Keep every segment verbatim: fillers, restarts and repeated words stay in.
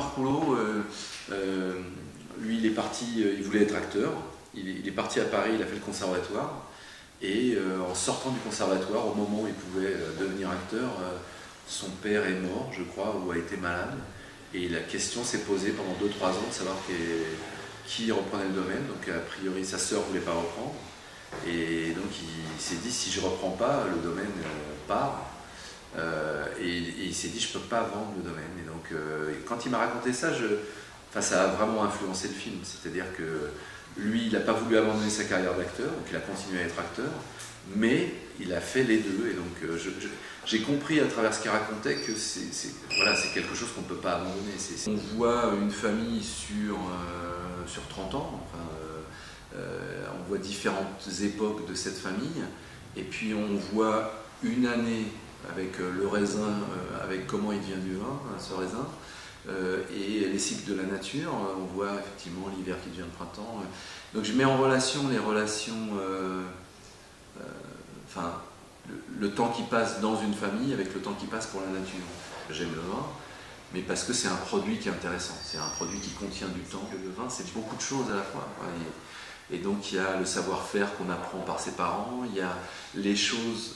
Jean-Marc Rouleau, euh, euh, lui, il est parti, il voulait être acteur. Il est, il est parti à Paris, il a fait le conservatoire. Et euh, en sortant du conservatoire, au moment où il pouvait euh, devenir acteur, euh, son père est mort, je crois, ou a été malade. Et la question s'est posée pendant deux trois ans de savoir qui, qui reprenait le domaine. Donc a priori, sa sœur ne voulait pas reprendre. Et donc il s'est dit, si je ne reprends pas, le domaine euh, part. Euh, et, et il s'est dit, je ne peux pas vendre le domaine. Et donc euh, et quand il m'a raconté ça, je, enfin, ça a vraiment influencé le film. C'est-à-dire que lui, il n'a pas voulu abandonner sa carrière d'acteur, donc il a continué à être acteur, mais il a fait les deux. Et donc euh, je, je, j'ai compris à travers ce qu'il racontait que c'est, c'est, voilà, c'est quelque chose qu'on ne peut pas abandonner. C'est, c'est... On voit une famille sur, euh, sur trente ans, enfin, euh, on voit différentes époques de cette famille, et puis on voit une année avec euh, le raisin, euh, avec comment il devient du vin, hein, ce raisin, euh, et les cycles de la nature. On voit effectivement l'hiver qui devient le printemps. Donc je mets en relation les relations, euh, euh, enfin, le, le temps qui passe dans une famille avec le temps qui passe pour la nature. J'aime le vin, mais parce que c'est un produit qui est intéressant, c'est un produit qui contient du temps. Le vin, c'est beaucoup de choses à la fois. Et, et donc il y a le savoir-faire qu'on apprend par ses parents, il y a les choses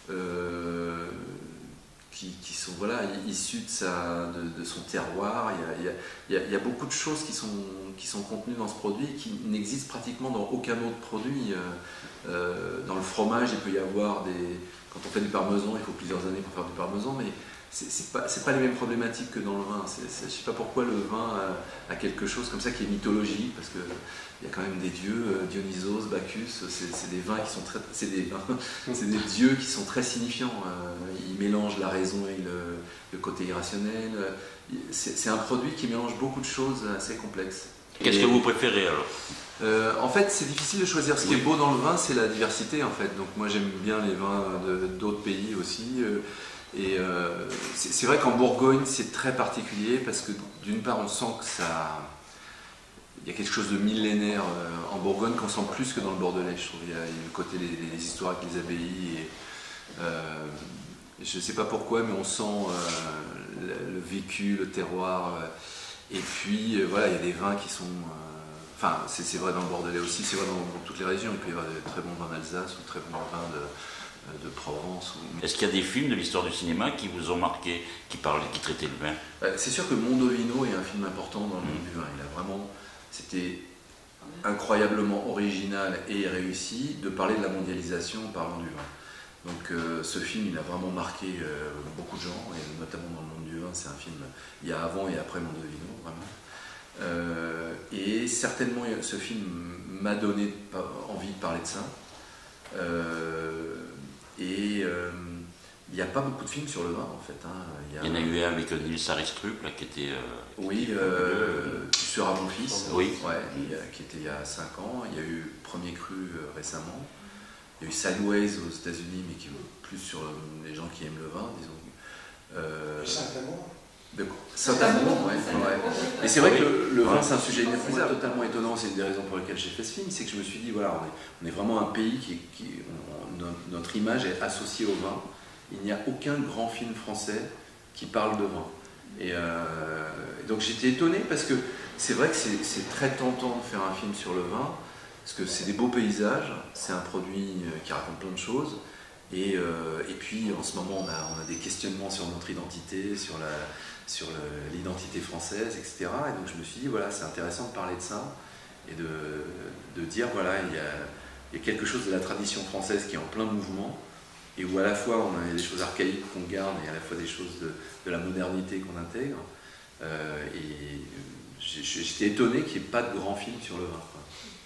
euh, qui, qui sont voilà, issues de, sa, de, de son terroir. Il y, a, il, y a, il y a beaucoup de choses qui sont, qui sont contenues dans ce produit qui n'existent pratiquement dans aucun autre produit. Euh, dans le fromage, il peut y avoir des... Quand on fait du parmesan, il faut plusieurs années pour faire du parmesan, mais c'est, c'est pas, c'est pas les mêmes problématiques que dans le vin. C'est, c'est, je ne sais pas pourquoi le vin a, a quelque chose comme ça qui est mythologique, parce qu'il y a quand même des dieux, Dionysos, Bacchus, c'est, c'est des vins qui sont très... C'est des, c'est des dieux qui sont très signifiants. Ils mélangent la raison et le, le côté irrationnel. C'est, c'est un produit qui mélange beaucoup de choses assez complexes. Qu'est-ce et, que vous préférez alors? Euh, en fait, c'est difficile de choisir. Ce qui est beau dans le vin, c'est la diversité, en fait. Donc moi, j'aime bien les vins de, d'autres pays aussi. Euh, et euh, c'est, c'est vrai qu'en Bourgogne, c'est très particulier parce que d'une part, on sent que ça... Il y a quelque chose de millénaire euh, en Bourgogne qu'on sent plus que dans le Bordelais, je trouve. Il y a, il y a le côté des, des histoires avec les abbayes. Et, euh, je ne sais pas pourquoi, mais on sent euh, le, le vécu, le terroir. Euh, et puis, euh, voilà, il y a des vins qui sont... Euh, Enfin, c'est, c'est vrai dans le Bordelais aussi, c'est vrai dans, dans toutes les régions. Il peut y avoir de très bons vins d'Alsace ou très bons vins de, de Provence. Ou... Est-ce qu'il y a des films de l'histoire du cinéma qui vous ont marqué, qui parlaient, qui traitaient le vin? C'est sûr que Mondovino est un film important dans le monde mmh. du vin. Il a vraiment, c'était incroyablement original et réussi de parler de la mondialisation en parlant du vin. Donc euh, ce film, il a vraiment marqué euh, beaucoup de gens, et notamment dans le monde du vin. C'est un film, il y a avant et après Mondovino, vraiment. Euh, et certainement ce film m'a donné envie de parler de ça. Euh, et euh, il n'y a pas beaucoup de films sur le vin en fait. Hein. Il, y a... il y en a eu un avec Nils Arestrup là, qui était. Euh, oui, qui était euh, Tu seras mon fils. Oui. Ouais, il y a, qui était il y a cinq ans. Il y a eu Premier Cru euh, récemment. Il y a eu Sideways aux États-Unis, mais qui est plus sur les gens qui aiment le vin, disons. Euh, Simplement. Certainement, ouais, ouais. Et c'est vrai que le, le vin, c'est un sujet inépuisable, totalement étonnant. C'est une des raisons pour lesquelles j'ai fait ce film. C'est que je me suis dit, voilà, on est, on est vraiment un pays qui, qui on, on, notre image est associée au vin. Il n'y a aucun grand film français qui parle de vin. Et euh, donc j'étais étonné parce que c'est vrai que c'est, c'est très tentant de faire un film sur le vin, parce que c'est des beaux paysages, c'est un produit qui raconte plein de choses. Et, euh, et puis en ce moment, on a, on a des questionnements sur notre identité, sur la. sur le, l'identité française, et cetera. Et donc je me suis dit, voilà, c'est intéressant de parler de ça et de, de dire, voilà, il y, a, il y a quelque chose de la tradition française qui est en plein mouvement et où à la fois on a des choses archaïques qu'on garde et à la fois des choses de, de la modernité qu'on intègre. Euh, et j'étais étonné qu'il n'y ait pas de grand film sur le vin, quoi.